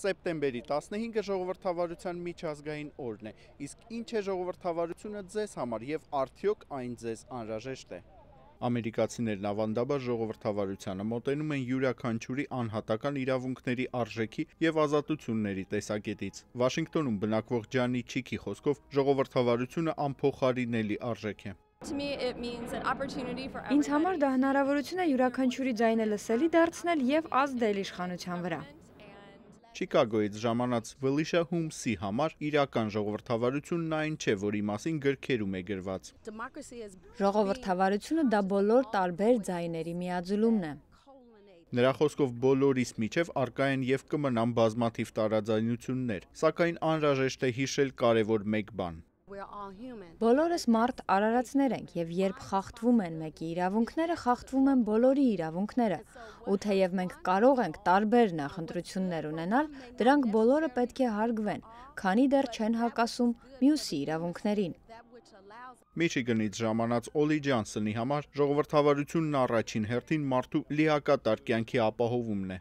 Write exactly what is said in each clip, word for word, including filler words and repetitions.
Սեպտեմբերի տասնհինգը ժողովրդավարության միջազգային օրն է, իսկ ինչ է ժողովրդավարությունը ձեզ համար եւ արդյոք այն ձեզ անհրաժեշտ է։ Ամերիկացիներն ավանդաբար ժողովրդավարությանը մոտենում են յուրաքանչյուրի անհատական իրավունքների արժեքի եւ ազատությունների տեսակետից։ Վաշինգտոնում բնակվող Ջանի Չիկի խոսքով ժողովրդավարությունը անփոխարինելի արժեք է։ Ինձ համար դա հնարավորություն է յուրաքանչյուրի ձայնը լսելի դարձնել եւ ազդել իշխանության վրա։ Չիկագոյից ժամանած Վլիշա Հումսի համար իրական ժողովրդավարությունն այն չէ, որի մասին գրքերում է գրված։ Ժողովրդավարությունը դա բոլոր տարբեր ձայների միաձուլումն է։ Նրա խոսքով բոլորիս միջև առկա են եւ կմնան բազմաթիվ տարաձայնություններ, սակայն անհրաժեշտ է հիշել կարևոր մեկ բան։ Բոլորս մարդ արարածներ ենք եւ երբ խախտվում են մեկի իրավունքները, խախտվում են բոլորի իրավունքները։ Ու թեև մենք կարող ենք տարբեր նախընտրություններ ունենալ, դրանք բոլորը պետք է հարգվեն, քանի դեռ չեն հակասում մյուսի իրավունքներին։ Միչիգանից ժամանած Օլի Ջանսոնի համար ժողովրդավարությունն առաջին հերթին մարդու լիակատար կյանքի ապահովումն է։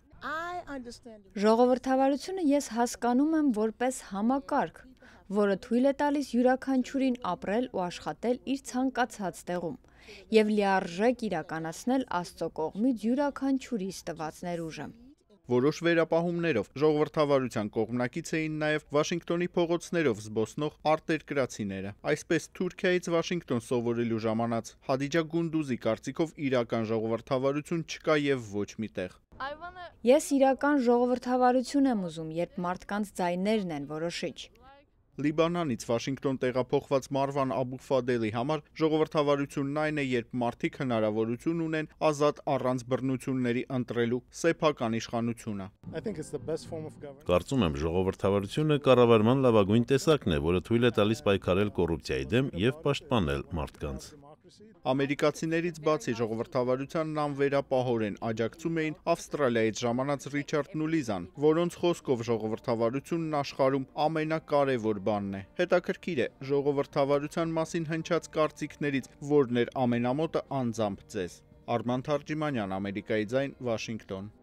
Ժողովրդավարությունը ես հասկանում եմ որպես համակարգ, որը թույլ է տալիս յուրաքանչյուրին ապրել ու աշխատել իր ցանկացած տեղում եւ լիարժեք իրականացնել Աստծո կողմից յուրաքանչյուրիս տված ներուժը։ Որոշ վերապահումներով ժողովրդավարության կողմնակից էին նաև Վաշինգտոնի փողոցներով զբոսնող արտերկրացիները։ Այսպես Թուրքիայից Վաշինգտոն սովորելու ժամանած Հադիջա Գունդուզի կարծիքով իրական ժողովրդավարություն չկա եւ ոչ մի տեղ։ Ես իրական ժողովրդավարություն եմ ուզում, երբ մարդկանց ձայներն են որոշիչ։ Լիբանանից Վաշինգտոն տեղափոխված Մարվան Աբուֆադելի համար ժողովրդավարությունն այն է, երբ մարդիկ հնարավորություն ունեն ազատ առանց բռնությունների ընտրելու սեփական իշխանությունը։ Կարծում եմ, ժողովրդավարությունը կառավարման լավագույն տեսակն է, որը թույլ է տալիս պայքարել կոռուպցիայի դեմ եւ պաշտպանել մարդկանց։ Ամերիկացիներից բացի ժողովրդավարությանն անվերապահորեն աջակցում էին Ավստրալիայից ժամանած Ռիչարդ Նուլիզան, որոնց խոսքով ժողովրդավարությունն աշխարհում ամենակարևոր բանն է։ Հետաքրքիր է, ժողովրդավարության մասին հնչած կարծիքներից որն էր ամենամոտը անձամբ ձեզ։ Արման Թարջիմանյան, Ամերիկայի ձայն, Վաշինգտոն։